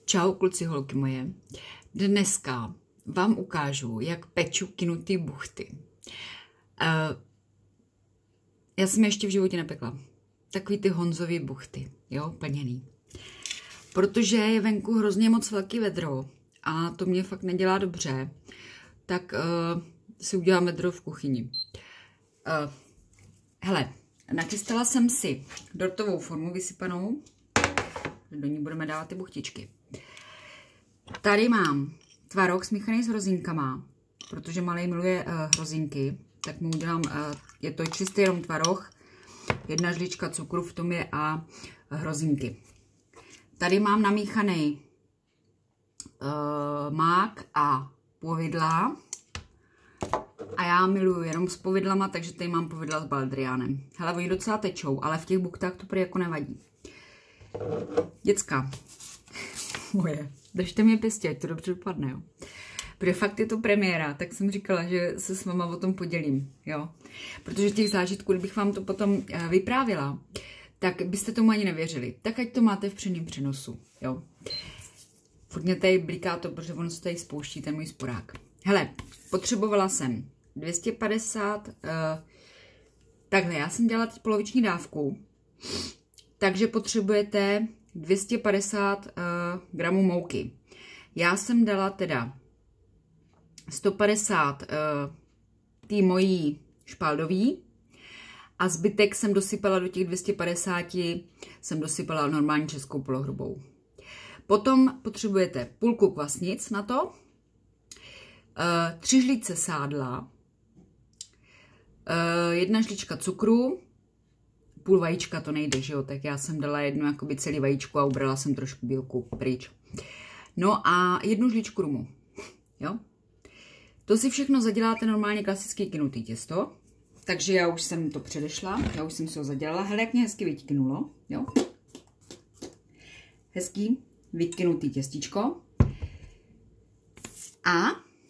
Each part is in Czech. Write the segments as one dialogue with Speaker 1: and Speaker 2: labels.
Speaker 1: Čau kluci, holky moje. Dneska vám ukážu, jak peču kynutý buchty. Já jsem ještě v životě nepekla. Takový ty Honzový buchty, jo, plněný. Protože je venku hrozně moc velký vedro a to mě fakt nedělá dobře, tak si udělám vedro v kuchyni. Hele, nachystala jsem si dortovou formu vysypanou, do ní budeme dávat ty buchtičky. Tady mám tvaroh smíchaný s hrozinkama, protože malej miluje hrozinky, tak mu udělám, je to čistý jenom tvaroh, 1 žlička cukru v tom je a hrozinky. Tady mám namíchaný mák a povidla. A já miluju jenom s povidlama, takže tady mám povidla s baldriánem. Hele, oni docela tečou, ale v těch buchtách to prý jako nevadí. Děcka, moje, držte mě pěstě, ať to dobře dopadne, jo. Protože fakt je to premiéra, tak jsem říkala, že se s váma o tom podělím, jo. Protože těch zážitků, kdybych vám to potom vyprávěla, tak byste tomu ani nevěřili. Tak ať to máte v přímém přenosu, jo. Furt mě tady bliká to, protože ono se tady spouští ten můj sporák. Hele, potřebovala jsem 250, takhle, já jsem dělala teď poloviční dávku, takže potřebujete 250 gramů mouky. Já jsem dala teda 150 tý mojí špaldový a zbytek jsem dosypala do těch 250, jsem dosypala normální českou polohrubou. Potom potřebujete půlku kvasnic na to, 3 žlice sádla, 1 žlička cukru, půl vajíčka to nejde, že jo, tak já jsem dala jednu jakoby celý vajíčku a ubrala jsem trošku bílku pryč. No a 1 žličku rumu, jo. To si všechno zaděláte normálně klasický kynutý těsto, takže já už jsem to předešla, já už jsem si ho zadělala, hele, jak mě hezky vykynulo, jo. Hezký vykynutý těstičko. A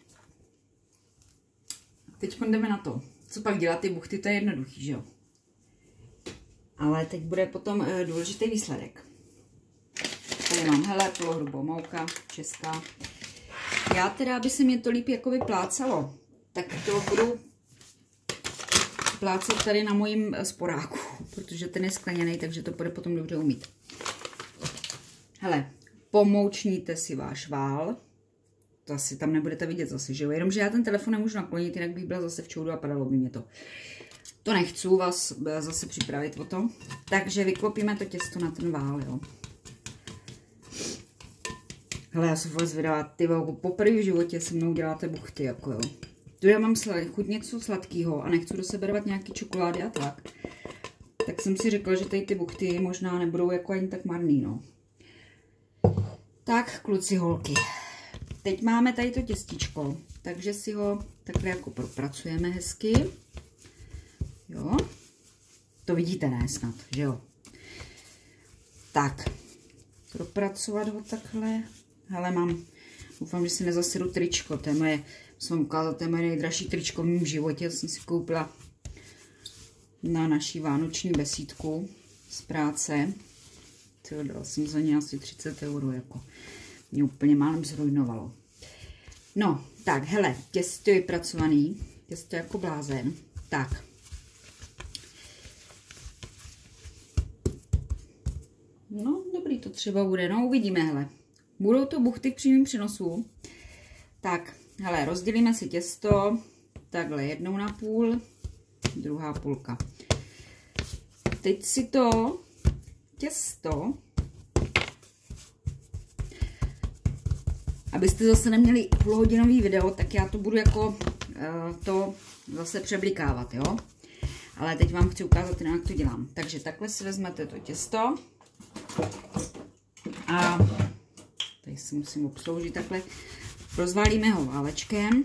Speaker 1: teď jdeme na to, co pak dělat ty buchty, to je jednoduchý, že jo. Ale teď bude potom důležitý výsledek. Tady mám, hele, polohrubou mouka, česká. Já teda, aby se mě to líp jako vyplácalo, tak to budu plácat tady na mojím sporáku, protože ten je skleněný, takže to bude potom dobře umít. Hele, pomoučníte si váš vál. To asi tam nebudete vidět zase, že jo? Jenomže já ten telefon nemůžu naklonit, jinak bych byla zase v čoudu a padalo by mě to. To nechci vás zase připravit o to. Takže vyklopíme to těsto na ten vál, jo. Hele, já jsem vůbec vydala, ty poprvé v životě se mnou děláte buchty, jako jo. Tu já mám chuť něco sladkého a nechci do sebe dávat nějaký čokolády a tak. Tak jsem si řekla, že tady ty buchty možná nebudou jako ani tak marný, no. Tak, kluci, holky. Teď máme tady to těstičko, takže si ho takhle jako propracujeme hezky. Jo. To vidíte, ne snad, že jo. Tak, propracovat ho takhle. Hele, doufám, že si nezasedu tričko, to je moje, musím ukázat, to je moje nejdražší tričko v mém životě, jsem si koupila na naší vánoční besídku z práce. Tyjo, dala jsem za ně asi 30 €, jako mě úplně málem zrujnovalo. No, tak, hele, těsto je pracovaný, těsto je jako blázen, tak. No, dobrý to třeba bude, no, uvidíme, hele. Budou to buchty v přímém přenosu. Tak, hele, rozdělíme si těsto, takhle 1,5, druhá půlka. Teď si to těsto, abyste zase neměli půlhodinový video, tak já to budu jako to zase přeblikávat, jo. Ale teď vám chci ukázat, jak to dělám. Takže takhle si vezmete to těsto a tady si musím obsloužit takhle. Rozválíme ho válečkem.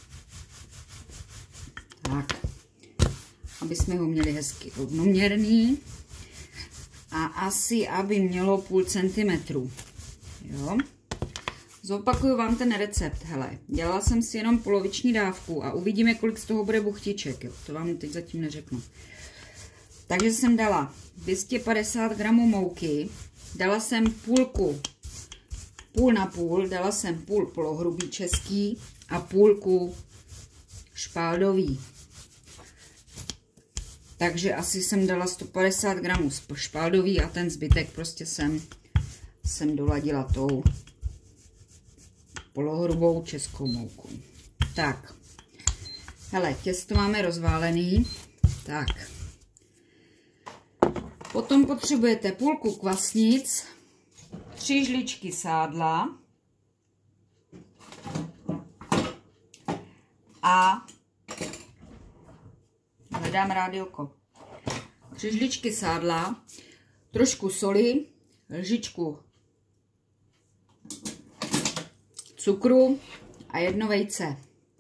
Speaker 1: Tak, aby jsme ho měli hezky rovnoměrný. A asi, aby mělo 0,5 centimetru. Jo. Zopakuju vám ten recept, hele. Dělala jsem si jenom poloviční dávku a uvidíme, kolik z toho bude buchtiček, jo. To vám teď zatím neřeknu. Takže jsem dala 250 gramů mouky, dala jsem půlku půl na půl, dala jsem půl polohrubý český a půlku špaldový. Takže asi jsem dala 150 gramů špaldový a ten zbytek prostě jsem doladila tou polohrubou českou moukou. Tak, hele, těsto máme rozválený. Tak. Potom potřebujete půlku kvasnic, 3 žličky sádla a hledám rádioko. 3 žličky sádla, trošku soli, lžičku cukru a 1 vejce.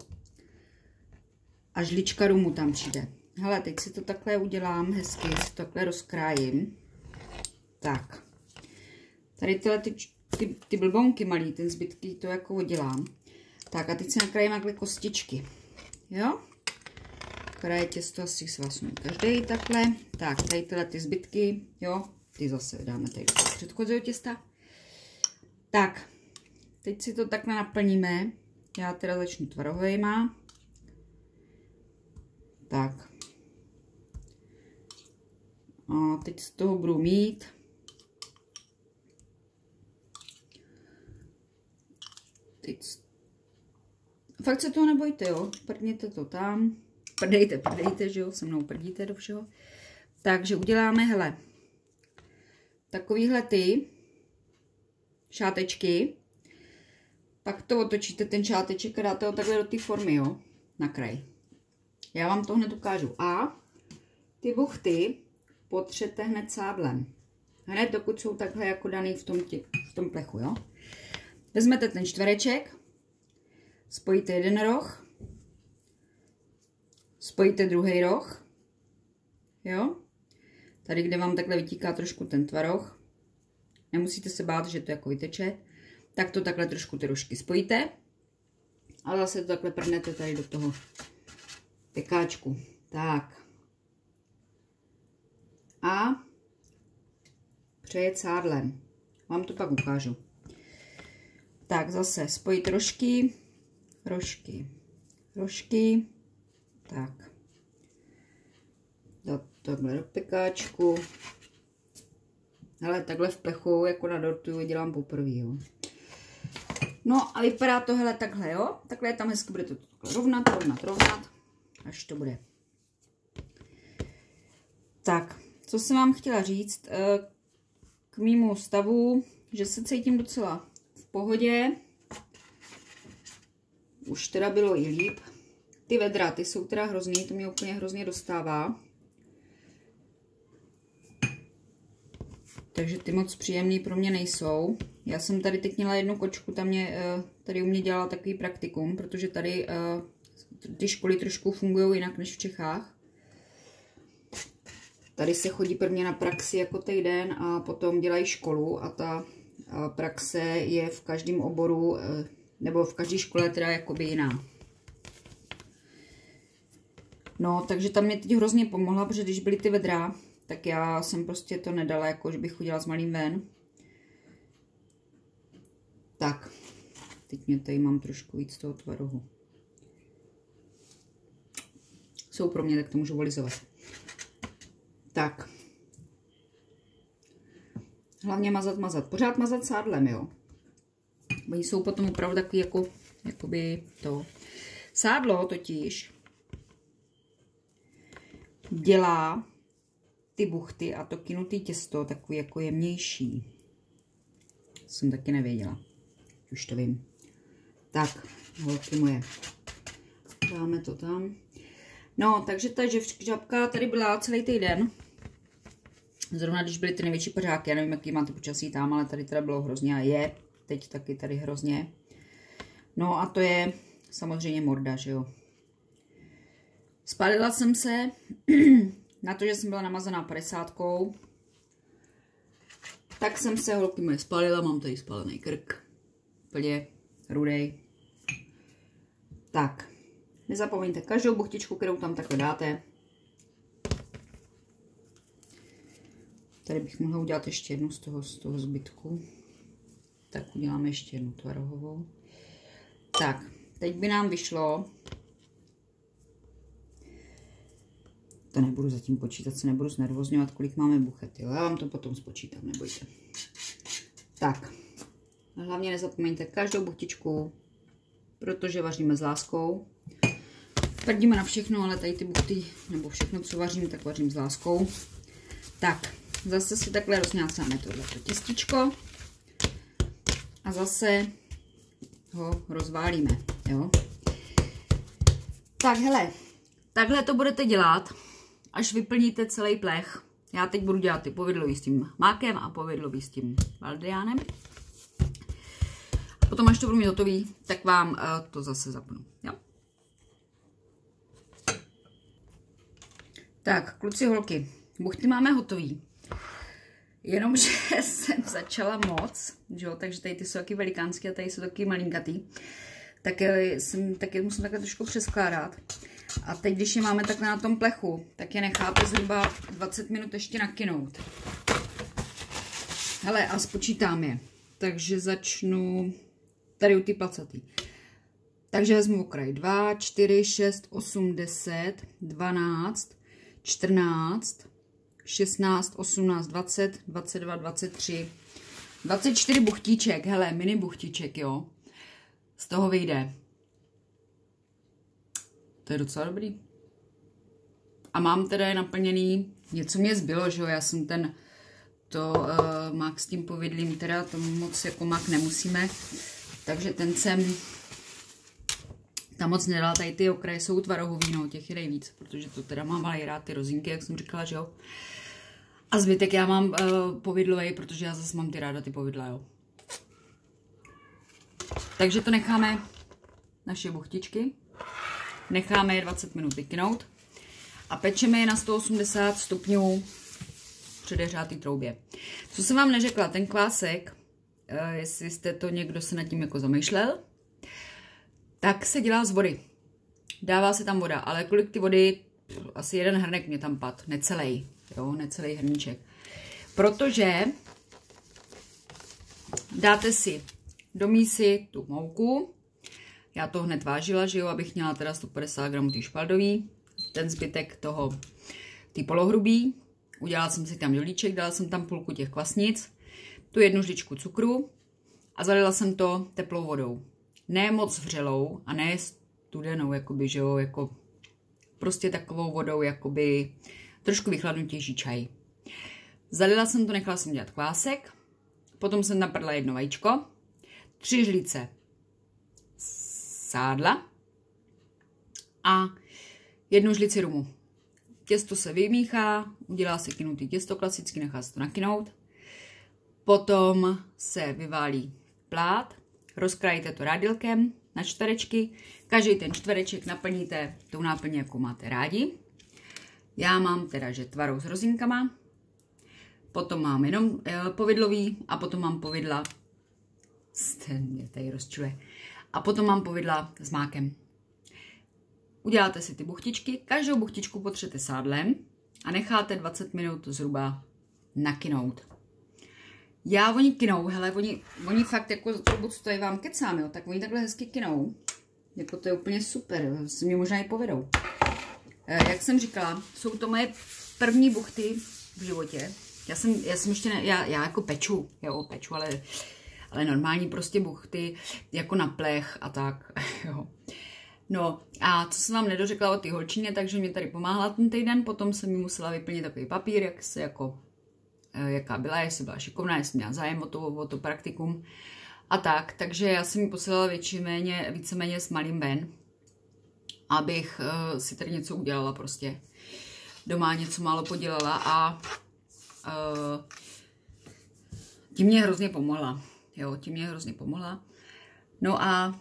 Speaker 1: A žlička rumu tam přijde. Hele, teď si to takhle udělám hezky, si to takhle rozkrájím. Tak. Tady tyhle ty blbonky malý, ten zbytky to jako udělám. Tak a teď si nakrájím takhle kostičky. Jo? Kraje těsto asi svasnu každý takhle. Tak, tady tyhle ty zbytky, jo, ty zase dáme tady do předchozího těsta. Tak, teď si to takhle naplníme. Já teda začnu tvarohejma. Tak. A teď z toho budu mít fakt se toho nebojte, jo, prdněte to tam, prdejte, že jo, se mnou prdíte do všeho. Takže uděláme, hele, takovýhle ty šátečky, pak to otočíte ten šáteček a dáte ho takhle do té formy, jo, na kraj. Já vám to hned ukážu. A ty buchty potřete hned sádlem. Hned dokud jsou takhle jako daný v tom plechu, jo. Vezmete ten čtvereček, spojíte jeden roh, spojíte druhý roh, jo. Tady, kde vám takhle vytíká trošku ten tvaroh, nemusíte se bát, že to jako vyteče, tak to takhle trošku ty rožky spojíte a zase to takhle prdnete tady do toho pekáčku. Tak. A přejet sádlem. Vám to pak ukážu. Tak zase spojit rožky, rožky. Tak. Dát takhle do pekáčku. Hele, takhle v plechu, jako na dortu, dělám poprvé, jo. No a vypadá to, hele, takhle, jo. Takhle je tam hezky, bude to rovnat, až to bude. Tak, co jsem vám chtěla říct k mému stavu, že se cítím docela v pohodě. Už teda bylo i líp. Ty vedra, ty jsou teda hrozný, to mě úplně hrozně dostává. Takže ty moc příjemný pro mě nejsou. Já jsem tady teď měla jednu kočku, tady u mě dělala takový praktikum, protože tady ty školy trošku fungují jinak než v Čechách. Tady se chodí prvně na praxi jako týden a potom dělají školu a ta praxe je v každém oboru, nebo v každé škole teda jakoby jiná. No, takže tam mě teď hrozně pomohla, protože když byly ty vedra, tak já jsem prostě to nedala, jako že bych chodila s malým ven. Tak, teď mě tady mám trošku víc toho tvarohu. Jsou pro mě, tak to můžu volizovat. Tak. Hlavně mazat. Pořád mazat sádlem, jo. Oni jsou potom opravdu takový jakoby to. Sádlo totiž dělá ty buchty a to kynutý těsto takový jako jemnější. Jsem taky nevěděla. Už to vím. Tak, holky moje. Dáme to tam. No, takže ta žabka tady byla celý týden. Zrovna když byly ty největší pařáky, já nevím, jaký máte počasí tam, ale tady teda bylo hrozně a je teď taky tady hrozně. No a to je samozřejmě morda, že jo. Spálila jsem se na to, že jsem byla namazaná 50. Tak jsem se, holky moje, spálila, mám tady spálený krk. Úplně rudej. Tak. Nezapomeňte každou buchtičku, kterou tam takhle dáte. Tady bych mohla udělat ještě jednu z toho zbytku. Tak uděláme ještě jednu tvarohovou. Tak, teď by nám vyšlo, to nebudu zatím počítat, se nebudu znervozňovat, kolik máme buchet, jo? Já vám to potom spočítám, nebojte. Tak, hlavně nezapomeňte každou buchtičku, protože vaříme s láskou. Tvrdíme na všechno, ale tady ty buchty, nebo všechno, co vařím, tak vařím s láskou. Tak, zase si takhle rozňácáme tohleto těstičko a zase ho rozválíme, jo. Tak hele, takhle to budete dělat, až vyplníte celý plech. Já teď budu dělat ty povidlový s tím mákem a povidlový s tím baldriánem. A potom, až to budu mít hotový, tak vám to zase zapnu, jo. Tak, kluci, holky, buchty máme hotový. Jenomže jsem začala moc, jo, takže tady ty jsou taky velikánský a tady jsou taky malinkatý. Tak je musím takhle trošku přeskládat. A teď, když je máme takhle na tom plechu, tak je necháte zhruba 20 minut ještě nakynout. Hele, a spočítám je. Takže začnu tady u ty placatý. Takže vezmu okraj 2, 4, 6, 8, 10, 12, 14, 16, 18, 20, 22, 23, 24 buchtíček, hele, mini buchtíček, jo. Z toho vyjde. To je docela dobrý. A mám teda je naplněný, něco mě zbylo, že jo, já jsem mák s tím povidlím, teda to moc jako mák nemusíme, takže ten jsem tam moc nedala, tady ty okraje jsou tvarohový, no, těch je nejvíc, protože to teda mám ale rád ty rozinky, jak jsem říkala, že jo. A zbytek já mám povidlovej, protože já zase mám ty ráda ty povidla, jo. Takže to necháme, naše buchtičky, necháme je 20 minut vykynout a pečeme je na 180 stupňů v předehřátý troubě. Co jsem vám neřekla, ten kvásek, jestli jste to někdo se nad tím jako zamýšlel, tak se dělá z vody. Dává se tam voda, ale kolik ty vody, asi jeden hrnek mě tam padl, necelý, jo, necelý hrníček. Protože dáte si do mísy tu mouku, já to hned vážila, že jo, abych měla teda 150 gramů ty špaldový, ten zbytek toho, ty polohrubý, udělala jsem si tam dolíček, dala jsem tam půlku těch kvasnic, tu jednu žličku cukru a zalila jsem to teplou vodou. Ne moc vřelou a ne studenou, jakoby, že jo, jako prostě takovou vodou, jakoby trošku vychladnutější čaj. Zalila jsem to, nechala jsem dělat kvásek, potom jsem naprdla jedno vajíčko, 3 žlice sádla a 1 žlici rumu. Těsto se vymíchá, udělá se kynutý těsto klasicky, nechá se to nakynout. Potom se vyválí plát, rozkrájíte to rádilkem na čtverečky. Každý ten čtvereček naplníte tou náplní, jakou máte rádi. Já mám teda, že tvarou s rozinkama, potom mám jenom povidlový a potom mám povidla, ten mě tady rozčuje, a potom mám povidla s mákem. Uděláte si ty buchtičky, každou buchtičku potřete sádlem a necháte 20 minut zhruba nakynout. Oni kynou, hele, oni fakt jako buď stojí vám kecám, jo, tak oni takhle hezky kynou. Jako to je úplně super, si mě možná i povedou. Jak jsem říkala, jsou to moje první buchty v životě. Já jsem ještě já jako peču, ale normální prostě buchty, jako na plech a tak, jo. No a co jsem vám nedořekla o ty holčině, takže mě tady pomáhala ten týden, potom jsem mi musela vyplnit takový papír, jaká byla, jestli byla šikovná, jestli měla zájem o to praktikum a tak, takže já jsem mi posílala víceméně s malým ven, abych si tady něco udělala prostě, doma něco málo podělala a tím mě hrozně pomohla, jo, no a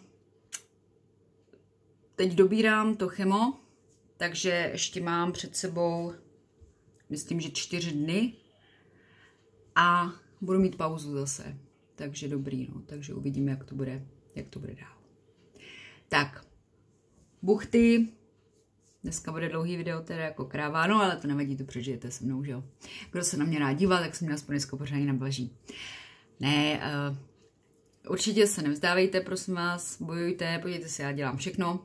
Speaker 1: teď dobírám to chemo, takže ještě mám před sebou, myslím, že 4 dny a budu mít pauzu zase. Takže dobrý, no. Takže uvidíme, jak to bude dál. Tak, buchty. Dneska bude dlouhý video, teda jako kráva, no ale to nevadí, to přežijete se mnou, že jo. Kdo se na mě rád díval, tak se mě aspoň dneska pořádně nablaží. Ne, určitě se nevzdávejte, prosím vás, bojujte, podívejte se, já dělám všechno.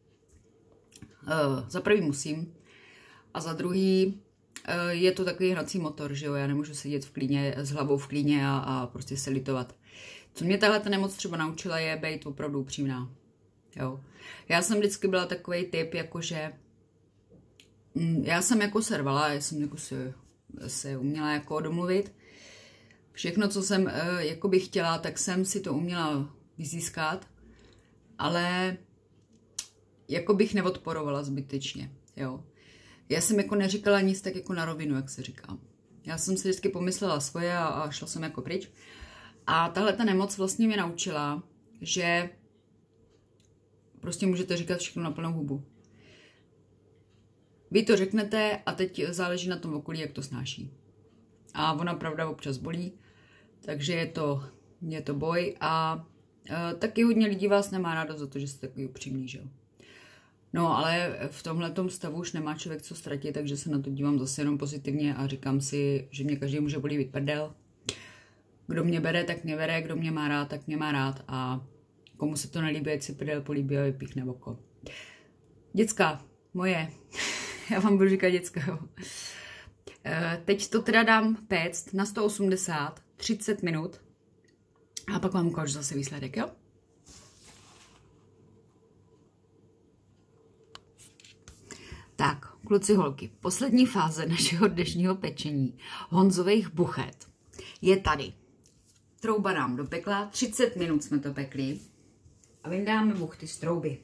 Speaker 1: Za prvý musím a za druhý je to takový hnací motor, že jo, já nemůžu sedět v klíně, s hlavou v klíně a prostě se litovat. Co mě tahle nemoc třeba naučila je být opravdu upřímná, jo. Já jsem vždycky byla takovej typ, jakože já jsem jako servala, já jsem jako se uměla jako domluvit. Všechno, co jsem jako bych chtěla, tak jsem si to uměla vyzískat, ale jako bych neodporovala zbytečně, jo. Já jsem jako neříkala nic tak jako na rovinu, jak se říká. Já jsem si vždycky pomyslela svoje a šla jsem jako pryč. A tahle ta nemoc vlastně mě naučila, že prostě můžete říkat všechno na plnou hubu. Vy to řeknete a teď záleží na tom okolí, jak to snáší. A ona pravda občas bolí, takže je to boj a taky hodně lidí vás nemá rádo za to, že jste takový upřímný, že jo. No, ale v tomhletom stavu už nemá člověk co ztratit, takže se na to dívám zase jenom pozitivně a říkám si, že mě každý může bolívit prdel. Kdo mě bere, tak mě bere, kdo mě má rád, tak mě má rád a komu se to nelíbí, ať si prdel políbí a vypíchne oko. Děcka, moje, já vám budu říkat děcka, jo. Teď to teda dám péct na 180, 30 minut a pak vám ukážu zase výsledek, jo? Tak, kluci, holky, poslední fáze našeho dnešního pečení Honzových buchet je tady. Trouba nám dopekla, 30 minut jsme to pekli a vyndáme buchty z trouby.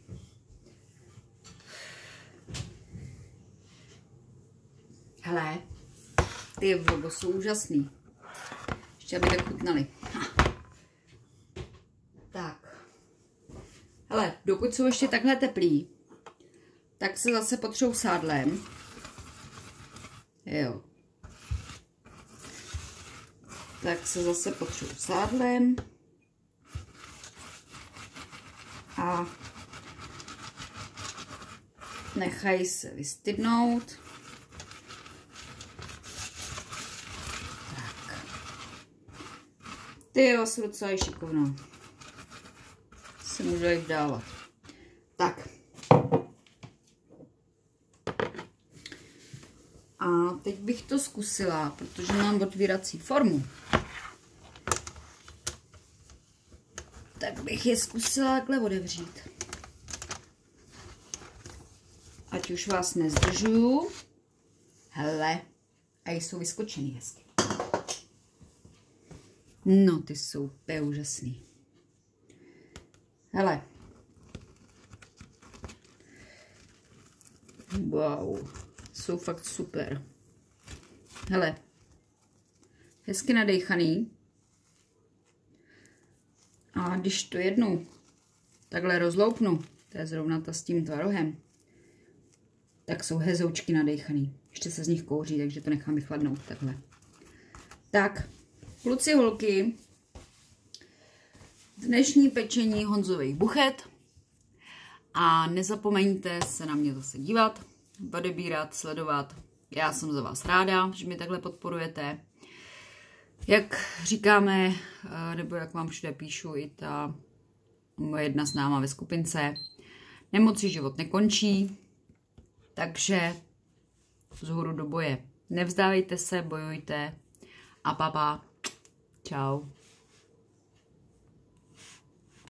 Speaker 1: Hele, ty vlogo jsou úžasný. Ještě aby tak chutnali. Tak. Hele, dokud jsou ještě takhle teplí, tak se zase potřou sádlem. Jo. Tak se zase potřou sádlem. A nechají se vystydnout. Tak. Ty jo, jsou docela šikovná. Se můžu jich dávat. Tak. A teď bych to zkusila, protože mám otvírací formu. Tak bych je zkusila takhle otevřít. Ať už vás nezdržuju. Hele, a jsou vyskočený hezky. No, ty jsou úplně úžasný. Hele. Wow. Jsou fakt super. Hele. Hezky nadejchaný. A když to jednou takhle rozloupnu, to je zrovna ta s tím tvarohem, tak jsou hezoučky nadejchaný. Ještě se z nich kouří, takže to nechám vychladnout takhle. Tak, kluci, holky, dnešní pečení Honzových buchet. A nezapomeňte se na mě zase dívat, odebírat, sledovat. Já jsem za vás ráda, že mi takhle podporujete. Jak říkáme, nebo jak vám všude píšu, i ta moje jedna známá ve skupince, nemocí život nekončí, takže vzhůru do boje. Nevzdávejte se, bojujte a papa. Čau.